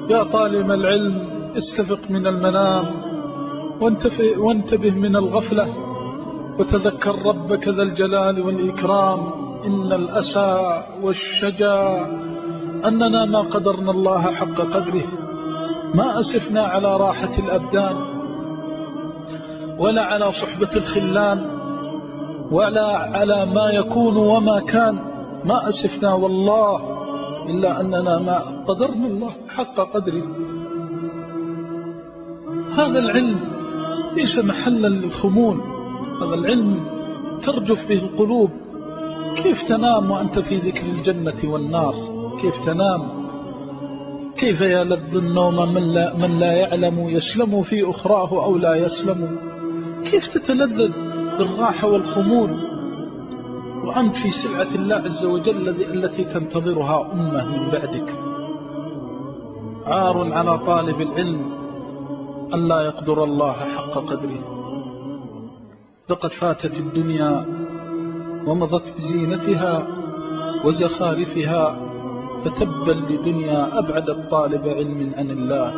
يا طالب العلم استفق من المنام وانتبه من الغفلة وتذكر ربك ذا الجلال والإكرام. إن الأسى والشجا أننا ما قدرنا الله حق قدره، ما أسفنا على راحة الأبدان ولا على صحبة الخلان ولا على ما يكون وما كان، ما أسفنا والله إلا أننا ما قدرنا الله حق قدره. هذا العلم ليس محلا للخمول، هذا العلم ترجف به القلوب. كيف تنام وأنت في ذكر الجنة والنار؟ كيف تنام؟ كيف يلذ النوم من لا يعلم يسلم في أخراه أو لا يسلم؟ كيف تتلذذ بالراحة والخمول وأنت في سلعة الله عز وجل التي تنتظرها أمة من بعدك؟ عار على طالب العلم أن لا يقدر الله حق قدره. لقد فاتت الدنيا ومضت بزينتها وزخارفها، فتبا لدنيا أبعدت طالب علم عن الله.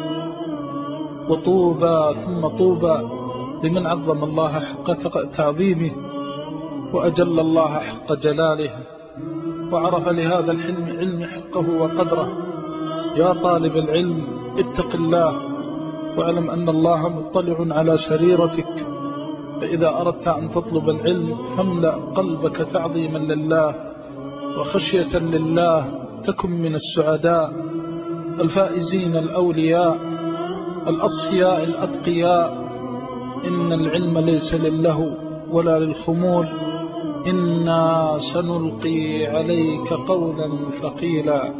وطوبى ثم طوبى لمن عظم الله حق تعظيمه وأجل الله حق جلاله وعرف لهذا العلم حقه وقدره. يا طالب العلم اتق الله واعلم أن الله مطلع على سريرتك، فإذا أردت أن تطلب العلم فاملأ قلبك تعظيما لله وخشية لله، تكن من السعداء الفائزين الأولياء الأصفياء الأتقياء. إن العلم ليس للهو ولا للخمول، إنا سنلقي عليك قولا ثقيلا.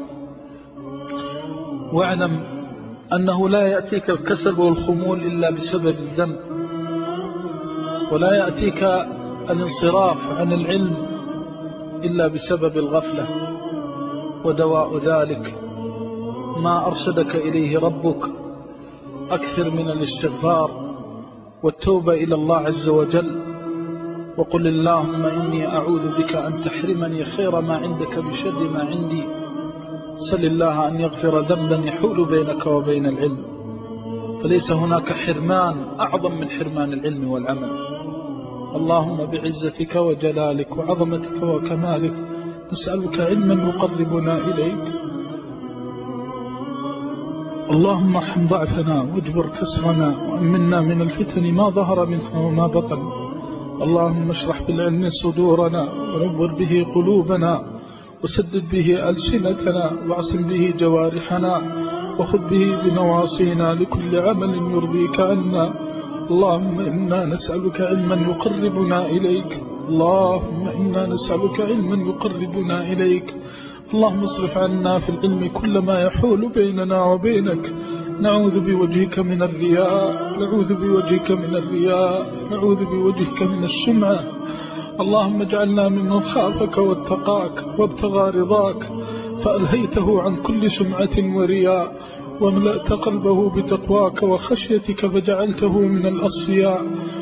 واعلم أنه لا يأتيك الكسل والخمول إلا بسبب الذنب، ولا يأتيك الانصراف عن العلم إلا بسبب الغفلة، ودواء ذلك ما أرشدك إليه ربك. أكثر من الاستغفار والتوبة إلى الله عز وجل، وقل اللهم إني أعوذ بك أن تحرمني خير ما عندك بشر ما عندي. سل الله أن يغفر ذنبا يحول بينك وبين العلم، فليس هناك حرمان أعظم من حرمان العلم والعمل. اللهم بعزتك وجلالك وعظمتك وكمالك نسألك علما يقربنا إليك. اللهم ارحم ضعفنا واجبر كسرنا وأمنا من الفتن ما ظهر منها وما بطن. اللهم اشرح بالعلم صدورنا ونور به قلوبنا وسدد به ألسنتنا واعصم به جوارحنا وخذ به بنواصينا لكل عمل يرضيك عنا. اللهم إنا نسألك علما يقربنا إليك، اللهم إنا نسألك علما يقربنا إليك. اللهم اصرف عنا في العلم كل ما يحول بيننا وبينك. نعوذ بوجهك من الرياء، نعوذ بوجهك من الرياء، نعوذ بوجهك من السمعة. اللهم اجعلنا ممن خافك واتقاك وابتغى رضاك، فألهيته عن كل سمعة ورياء، وملأت قلبه بتقواك وخشيتك فجعلته من الأصفياء.